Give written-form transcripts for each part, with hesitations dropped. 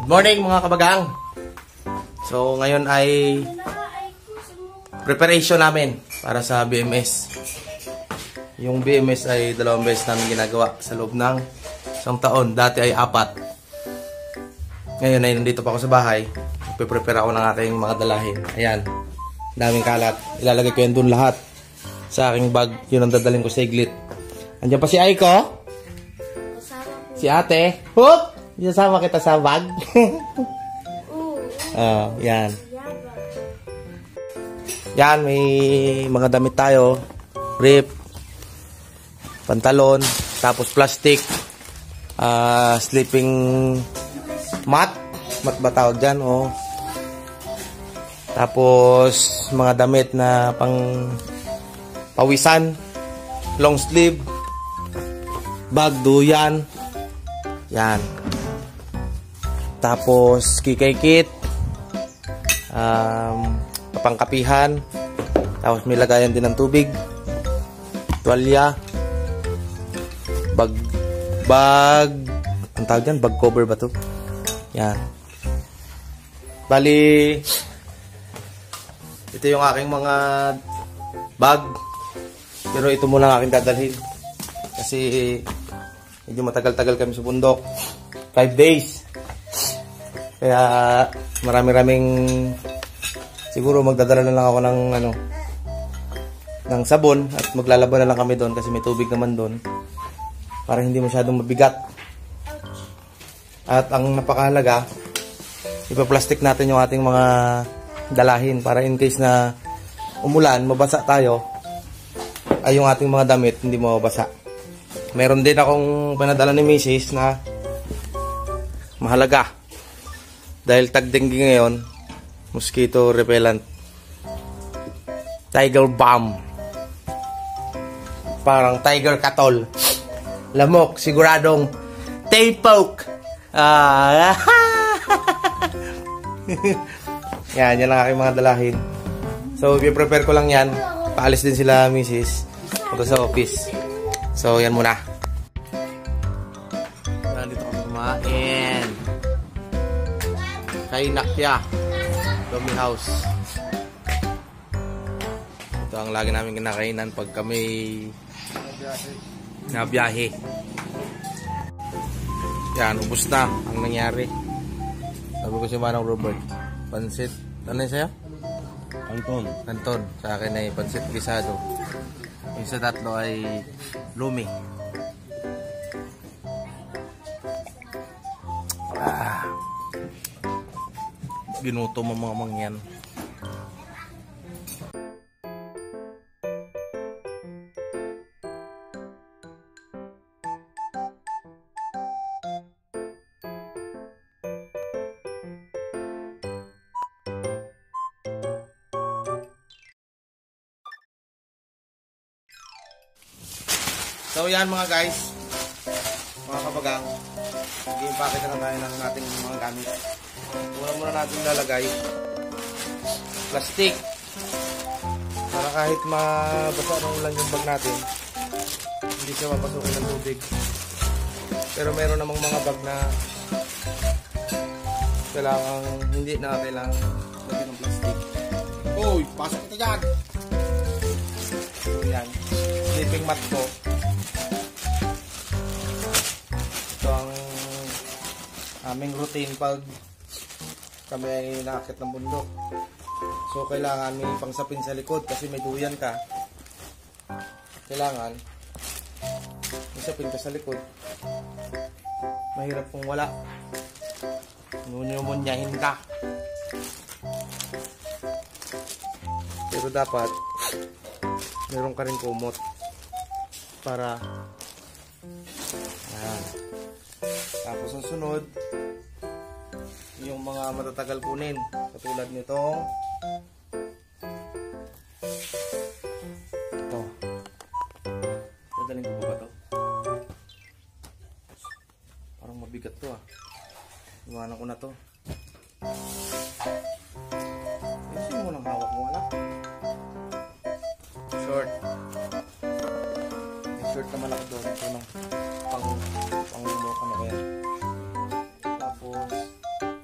Good morning mga kabagang. So ngayon ay preparation namin para sa BMS. Yung BMS ay 2 beses namin ginagawa sa loob ng isang taon. Dati ay 4. Ngayon ay nandito pa ako sa bahay. Prepare ako ng aking mga dalahin. Ayan, daming kalat. Ilalagay ko yan dun lahat sa aking bag. Yun ang dadalhin ko sa iglit. Andiyan pa si Aiko, si ate. Hoop! Isasama kita sa bag. Yan. Yan, may mga damit tayo. Rip, pantalon, tapos plastic, sleeping mat. Mat ba tawag dyan? Oh. Tapos, mga damit na pang pawisan, long sleeve, bag, duyan. Yan. Tapos, kikay kit, pangkapihan, tapos may lagayan din ng tubig, tuwalya, bag, ang tawag dyan, bag cover ba to? Yan. Bali, ito yung aking mga bag, pero ito muna ang aking dadalhin kasi medyo matagal-tagal kami sa bundok, 5 days. Kaya marami-raming, siguro magdadala na lang ako ng sabon at maglalaba na lang kami doon kasi may tubig naman doon para hindi masyadong mabigat. At ang napakahalaga, ipa-plastic natin yung ating mga dalahin para in case na umulan, mabasa tayo, ay yung ating mga damit hindi mababasa. Meron din akong pinadala ni Mrs. na mahalaga. Dahil tag-dengue ngayon, mosquito repellent. Tiger balm. Parang tiger katol. Lamok, siguradong tay-poke. Yan lang aking mga dalahin. So, i-prepare ko lang yan. Paalis din sila, Mrs. Punta sa office. So, yan muna. Dito kami kumain. Kay Nakya Domi House. Ito ang lagi namin kinakainan pag kami nabiyahe. Yan, ubos na ang nangyari. Sabi ko si Manong Robert, pansit, ano yun sa'yo? Canton. Sa akin ay pansit gisado. Yung sa tatlo ay lumi. Ginutom ang mga mangyan. So yan mga guys, mga kabagang, mag-i-impake na tayo ng ating mga gamit. Muna natin lalagay plastic para kahit mabasa ng ulan yung bag natin, hindi siya mapasukin ng tubig. Pero meron namang mga bag na hindi na kailangan lagyan ng plastic. Uy, pasok ito dyan! So yan, sleeping mat ko. Ito ang aming routine pag kami ay nakakit ng bundok. So kailangan may pangsapin sa likod kasi may duyan ka. Kailangan may sapin ka sa likod. Mahirap kung wala. Ngunyahin ka. Pero dapat meron ka rin kumot para ayan. Tapos ang sunod, yung mga matatagal kunin katulad nitong ito. Dadaling ko ba ito? Parang mabigat to iwanan ko na to. Ayusin mo ng hawak mo, anak. Short. May short naman ako doon. Ito ng pang ano kaya. Tapos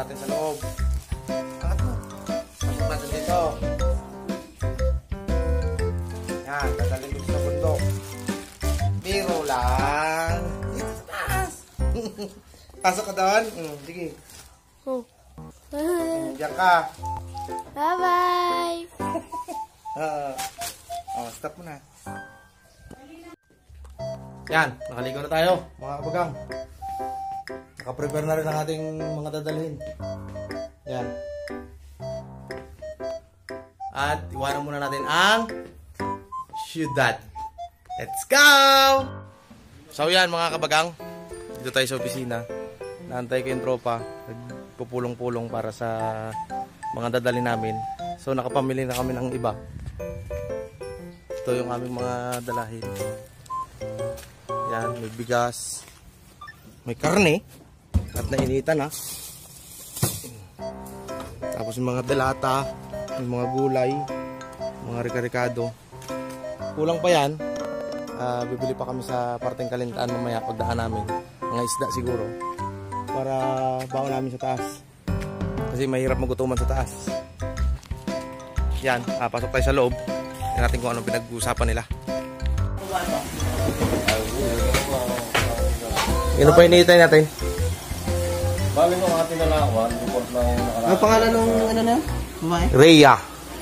natin sa loob. Angat mo. Pasok natin dito. Yan, dadalhin dito sa bundok. Biro lang. Dito sa taas. Pasok ka doon. Sige. Oh. Diyan ka. Bye-bye. Stop mo na. Yan, nakaligo na tayo, mga kabagang. Naka-prepare na rin ang ating mga dadalhin. Yan. At iwanan muna natin ang syudad. Let's go! So yan, mga kabagang. Dito tayo sa opisina. Naantay ko yung tropa. Nagpupulong-pulong para sa mga dadalhin namin. So nakapamili na kami ng iba. Ito yung aming mga dalahin. Yan, may bigas, may karne at nainitan ha. Tapos yung mga delata, yung mga gulay, mga rika-rikado. Kulang pa yan. Bibili pa kami sa parteng Kalintaan mamaya pagdaan namin. Mga isda siguro para baon namin sa taas. Kasi mahirap magutuman sa taas. Yan, pasok tayo sa loob. Tingnan natin kung anong pinag-uusapan nila. Ano pa hinihintay natin? Bali nung ating nalawan, report ng nakaraan. Ano pangalan nung ano na? Babae? Rhea.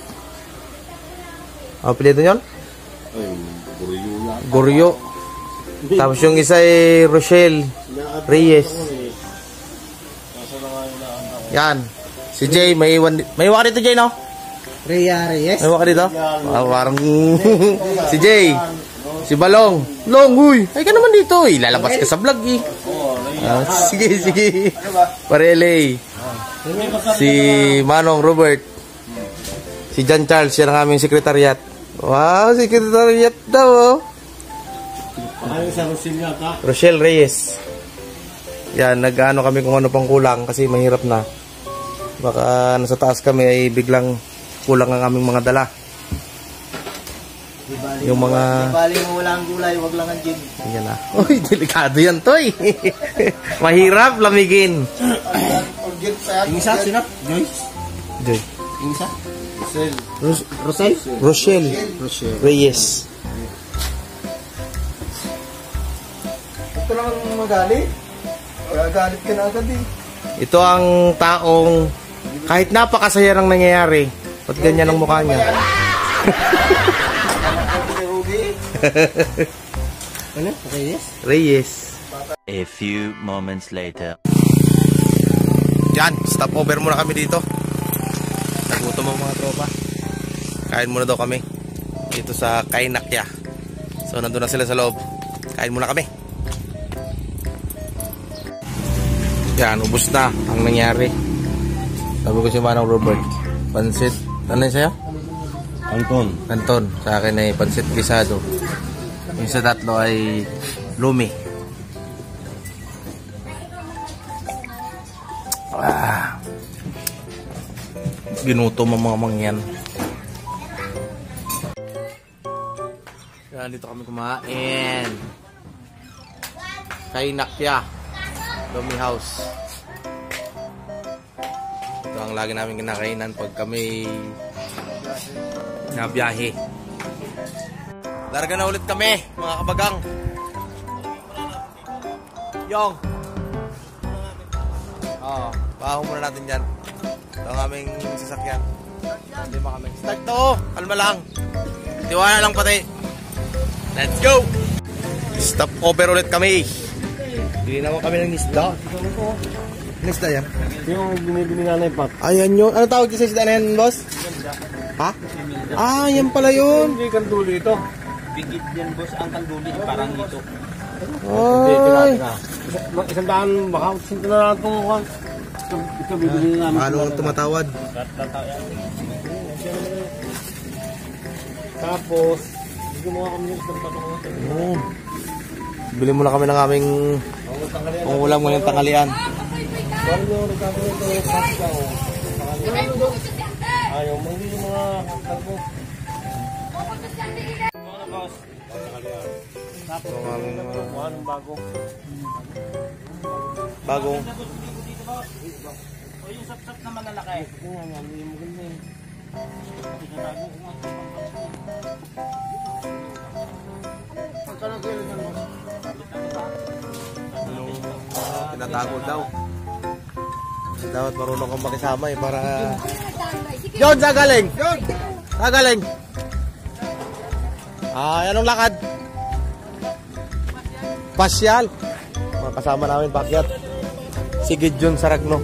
Ano apelyido yun? Ay, Goryo lang. Goryo. Tapos yung isa ay Rochelle Reyes. Kaso na nga yung naanap. Yan. Si Jay, may iwan ka dito, Jay, no? Rhea Reyes? May iwan ka dito? Parang si Jay. Si Balong. Long, huy. Ay ka naman dito. Lalabas ka sa vlog, eh. Sige, sige. Parelay. Si Manong Robert. Si John Charles, yan ang aming sekretariat. Wow, sekretariat daw, oh. Ayun sa Rosilya ka. Rochelle Reyes. Yan, nag-ano kami kung ano pang kulang kasi mahirap na. Baka nasa taas kami ay biglang kulang ang aming mga dala. Yung mga... Bali mo wala ang gulay, wag lang ang gin. Yan na. Uy, delikado yan, Toy. Mahirap lamigin. Yung isa, sinap? Joyce? Joy. Yung isa? Rosel. Rosel? Rochelle Reyes. Ito lang ang magalit. Magalit ka na agad eh. Ito ang taong kahit napakasaya nang nangyayari, ba't ganyan ang mukha niya? Ano? Reyes? Reyes. A few moments later. Yan, stop over muna kami dito. Nagutom ang mga tropa. Kain muna daw kami dito sa Kainakya. So nandun na sila sa loob. Kain muna kami. Yan, ubos na ang nangyari. Sabi ko si Manong Robert, pansit. Ano yun sa'yo? Anton. Sa akin ay pansit gisado. Yung sa tatlo ay lumi. Ginutom ang mga mangyan. Yan, dito kami kumain. Kainakya. Lumi House. Ito ang lagi namin kinakainan pag kami nabiyahe. Larga na ulit kami, mga kabagang. Yong. Baho muna natin dyan. Ito ang aming sasakyan. Hindi ba kami? Start to! Kalma lang. Tiwala lang pati. Let's go! Stop over ulit kami. Bili naman kami ng isda. Ano isda yan? Yung binibili nga na yung pat. Ayan yun. Ano tawag sa isda na yan, boss? Ha? Ah, yan pala yun. Hindi kanduli ito. Bigit yan boss, ang kanduli, parang ito. Ay. Isang daan, baka sinto na lang itong ito bibili namin. Paano tumatawad? Tapos, gumawa kami ng isang patong natin. Bili muna kami ng aming pangulam ngayong tanghalian. Bago nyo, nagkakaroon ito yung pasta o. Ayaw, hindi yung mga kalbo. Mga boss. Tapos, anong bago? Bagong sap-sap na malalaki. Oo nga, may maganda eh. Tinatago ko nga. Pagkano kilo niyan mo? Tinatago daw. Dapat marunong kang makisama eh para... Yon, saan galing? Yun! Saan galing? Anong lakad? Pasyal. Mga kasama namin pakyat. Si Gideon Saragno.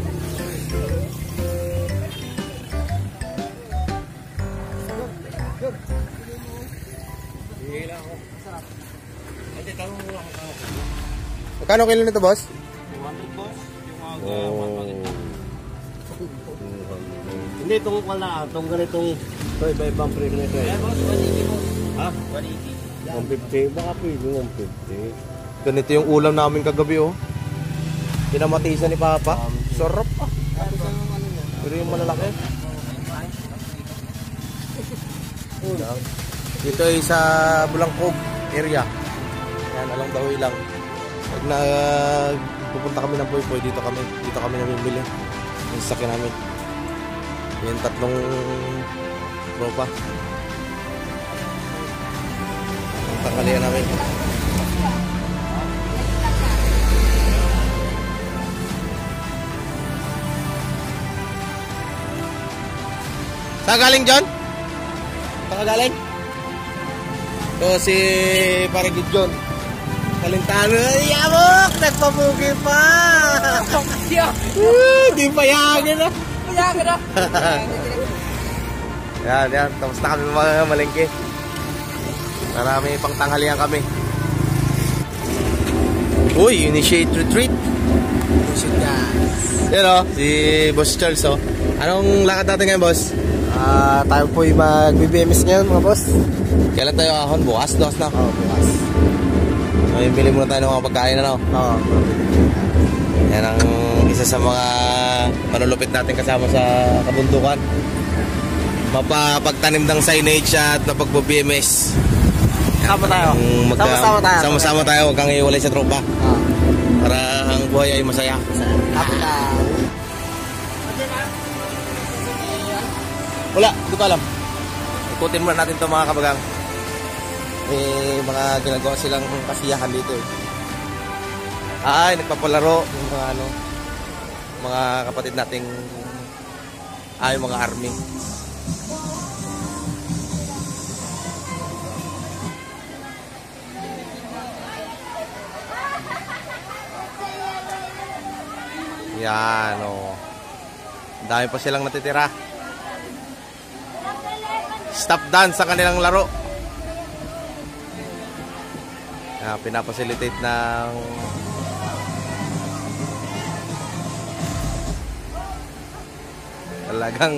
Magkano kilo nito, boss? 200 boss. Oh. Hindi, itong wala. Itong ganitong... Ito, iba-ibang presyo nito eh. Boss, 180 po. Ha? 180. 150. Baka pwede 150. Ganito yung ulam namin kagabi, oh. Pinamatisan ni Papa. Sarap ah. Pero yung malalaki. Dito ay sa Bulangkog area. Yan, along Dahoy lang. Pag pupunta kami ng Poy-Poy, dito kami namimili. Yung sasakyan namin. Yung tatlong tropa. Ang tanghalian namin. Saan galing, John? Saan ka galing? Ito si Paragid John. Kalintano. Yamok! Nagpapugi pa! Di payagan na. Payagan na. Yan. Tapos na kami mga malengke. Marami pang tanghalian kami. Uy, initiate retreat. Yan o, si Boss Charles o. Anong lakad natin ngayon, boss? Tayo po yung mag-BBMS ngayon, mga boss. Kailan tayo ahon? Bukas na? Oo, bukas. May bili muna tayo ng mga pagkain, ano? Oo. Yan ang isa sa mga manulupit natin kasama sa kabundukan. Mapapagtanim ng signage at napagbo-BMS. Sama tayo. Sama-sama tayo. Sama-sama tayo, huwag kang iwalay sa tropa. Para ang buhay ay masaya. Tapos Wala, hindi ko alam. Ikutin muna natin ito mga kabagang. May mga ginagawa silang kasiyahan dito eh. Nagpapalaro yung mga kapatid nating yung mga army. Yan o. Ang dami pa silang natitira. Stop dance sa kanilang laro. Pinapacilitate ng talagang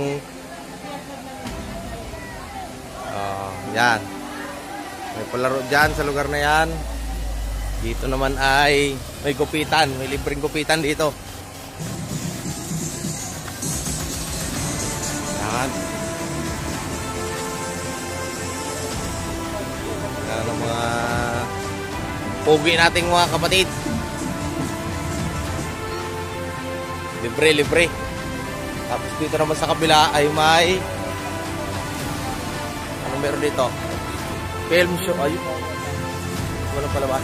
yan. May palaro dyan sa lugar na yan. Dito naman ay may gupitan. May libreng gupitan dito. Yan. Yan ang mga pogi nating mga kapatid. Libre. Tapos dito naman sa kabila ay may anong meron dito? Film show. Ayun. Walang palabas.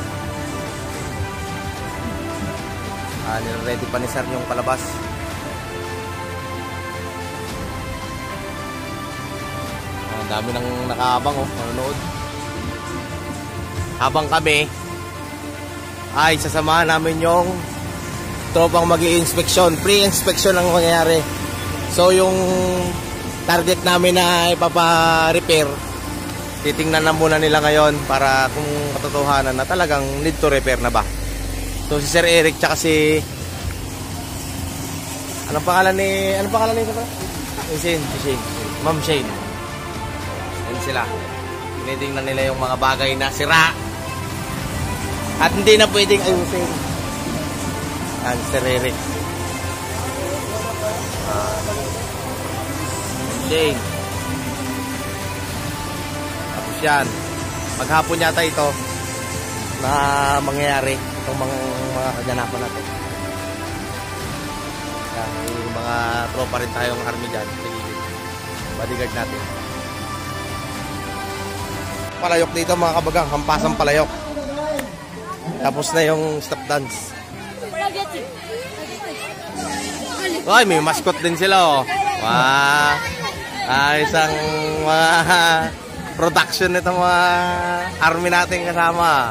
Nire-ready pa ni Sir yung palabas. Ang dami nang nakaabang manonood. Habang kami ay sasamahan namin yung tropang mag-i-inspeksyon. Pre-inspection ang mangyayari. So yung target namin na ipapa-repair, titingnan na muna nila ngayon para kung katotohanan na talagang need to repair na ba. So si Sir Eric tsaka si anong pangalan ni Shane. Ma'am Shane. Yan sila. Tinitingnan nila yung mga bagay na sira at hindi na pwedeng ayusin. Yan, Sir Eric. Shane. Tapos yan. Maghapon yata ito na mangyayari itong mga kaganapan natin. Yan, yung mga tropa rin tayong army dyan. Bodyguard natin. Palayok dito mga kabagang, hampasang palayok. Tapos na yung stop dance. Ay, may mascot din sila oh. Wow. Isang mga production nito mga army natin kasama.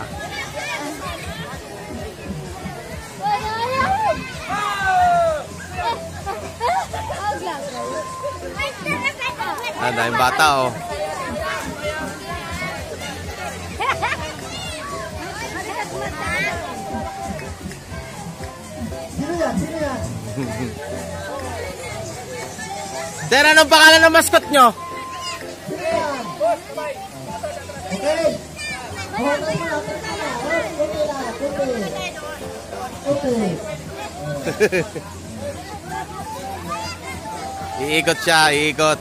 Daming bata oh. Sir, anong pangalan ng mascot nyo? Iikot siya, iikot.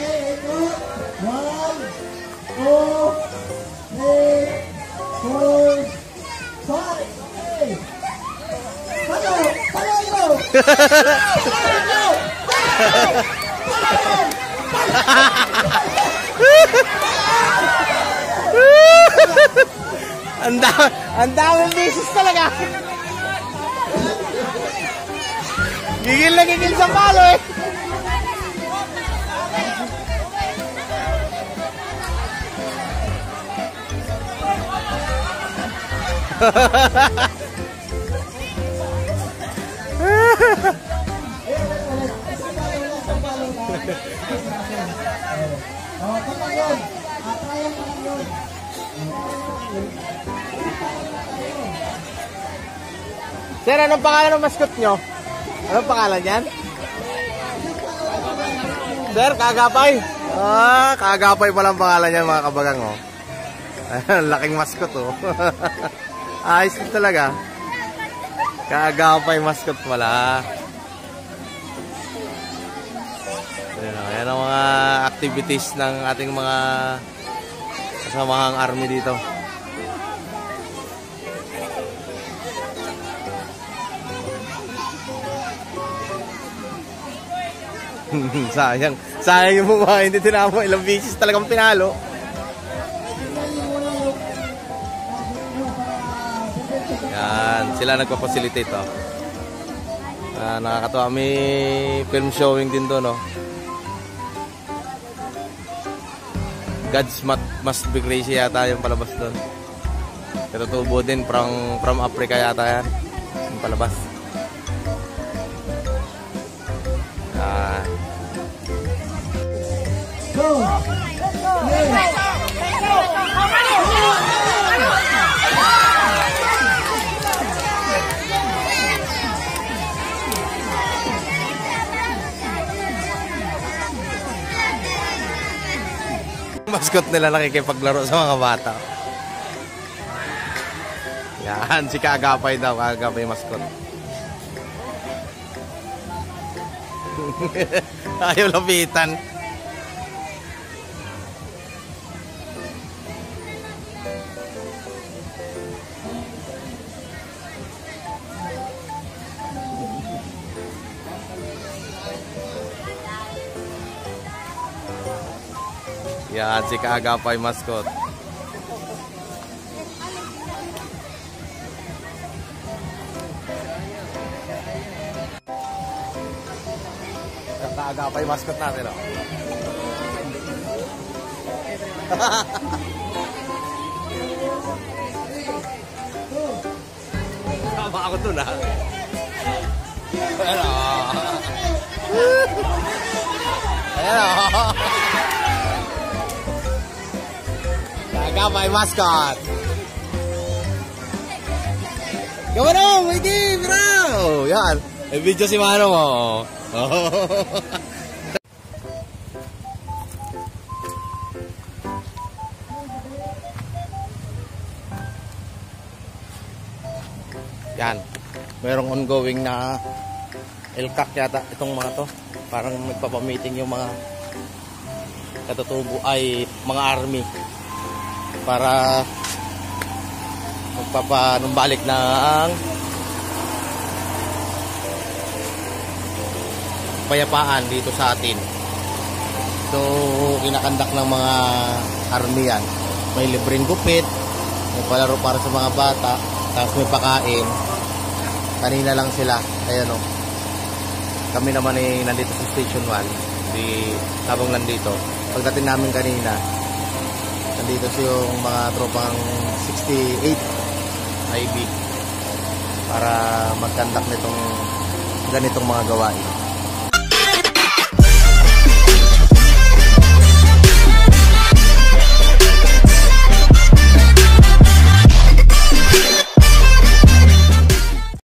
Ang daming beses talaga. Gigil na gigil sa palo eh. Sir, anong pangalan ng mascot nyo? Anong pangalan yan? Sir, Kagapay. Kagapay palang pangalan yan mga kabagang oh. Laking mascot oh. Ayos din talaga. Kagapay mascot pala. Ayan ang mga activities ng ating mga kasamahang army dito. Sayang yung mga hindi tinamo. Ilang beses talagang pinalo. Yan, sila nagpa-facilitate oh. Nakakatawa, may film showing din doon oh. God's must be crazy yata yung palabas doon. Pero tubo din from Africa yata yan yung palabas. Mascot nila nakikipaglaro sa mga bata. Yan, si Kagapay daw. Kagapay mascot. Ayaw lapitan. Yan, si Kagapay mascot. Kagapay mascot natin oh. Tama ako dun ah. Ayan oh. Ayan oh. Kagapay mascot. Gawin mo, may game, bro. Yan, may video si Mano mo. Yan, mayroong ongoing na LCAC yata itong mga to. Parang nagpapamiting yung mga katutubo ay mga army para magpapanumbalik ng kapayapaan dito sa atin. So, kinakandak ng mga army yan. May libreng gupit, may palaro para sa mga bata, tapos may pakain. Kanina lang sila, ayan o. Kami naman ay nandito sa Station 1. Habang nandito, pagdating namin kanina, nandito yung mga tropang 68 IB para magkandak nitong ganitong mga gawain.